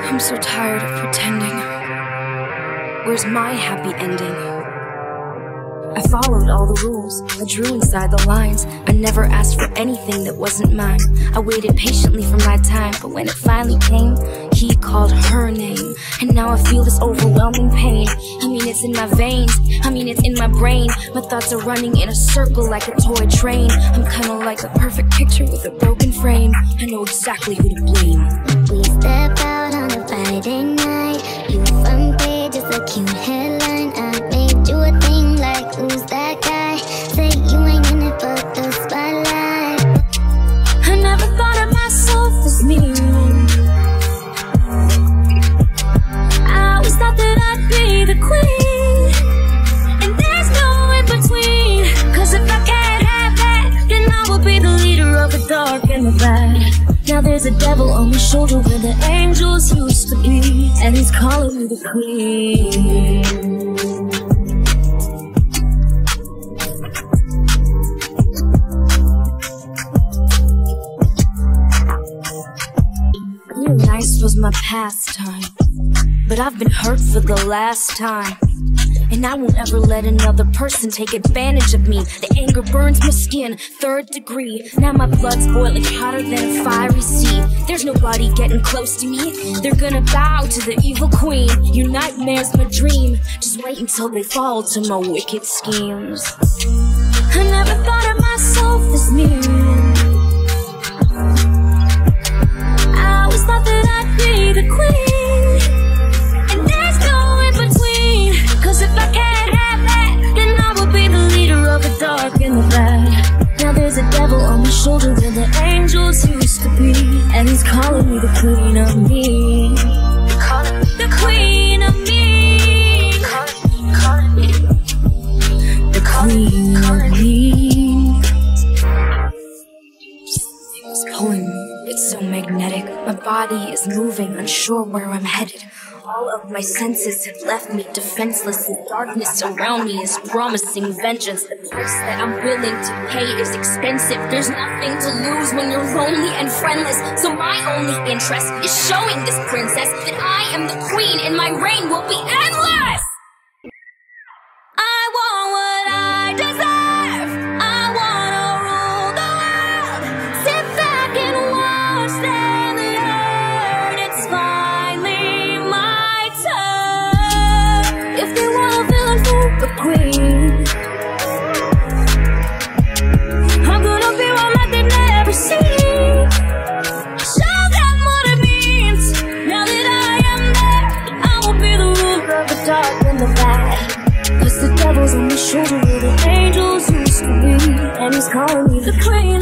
I'm so tired of pretending. Where's my happy ending? I followed all the rules, I drew inside the lines. I never asked for anything that wasn't mine. I waited patiently for my time, but when it finally came, he called her name. And now I feel this overwhelming pain. I mean, it's in my veins, I mean, it's in my brain. My thoughts are running in a circle like a toy train. I'm kinda like a perfect picture with a broken frame. I know exactly who to blame. We step out on a Friday night. You front page is a cute headline. I made you a thing like, who's that guy? Say you ain't in it for the spotlight. I never thought of myself as me. I always thought that I'd be the queen, and there's no in between. Cause if I can't have that, then I will be the leader of the dark and the bad. Now there's a devil on my shoulder where the angels used to be, and he's calling me the queen. Being nice was my pastime, but I've been hurt for the last time. And I won't ever let another person take advantage of me. The anger burns my skin, 3rd degree. Now my blood's boiling hotter than a fiery sea. There's nobody getting close to me. They're gonna bow to the evil queen. Your nightmare's my dream. Just wait until they fall to my wicked schemes. I never thought of myself as mean. I always thought that I'd be the queen, and there's no in between. Cause if I can't have that, then I will be the leader of the dark and the bad. Now there's a devil on my shoulder where the angels used to be, and he's calling me the queen of me. The queen of me. The queen of me. It's pulling me. It's so magnetic. My body is moving, unsure where I'm headed. All of my senses have left me defenseless. The darkness around me is promising vengeance. The price that I'm willing to pay is expensive. There's nothing to lose when you're lonely and friendless. So my only interest is showing this princess that I am the queen and my reign will be endless! I want what I deserve. I wanna rule the world. Sit back and watch them learn. It's finally my turn. If they want a villain for the queen, I'm gonna be one that they've never seen. Show them what it means. Now that I am there, I will be the ruler of the dark and the bad. Cause the devil's on my shoulder where the angels used to be, and he's calling me the queen.